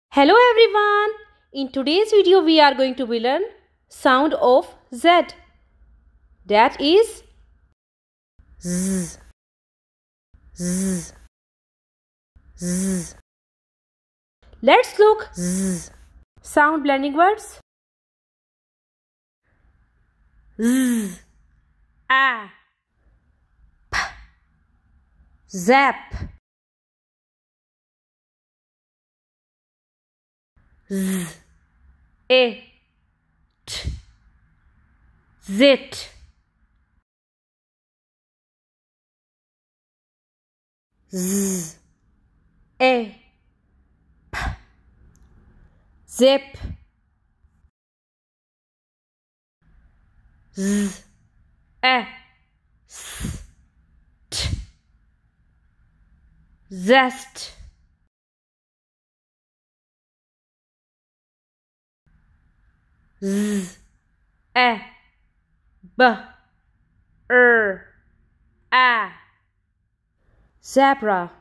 Hello everyone. In today's video we are going to learn sound of Z. That is Z. Z. Z. Let's look Z. Sound blending words. Z. A. P. Zap. Z. A. T. Zit. Z. A. P. Zip. Z. A. S. T. Zest. Z. A. B. A. Zebra.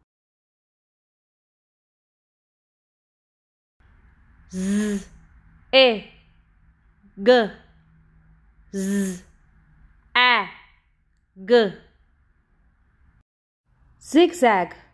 Z. A. G. Z. A. G. Zigzag.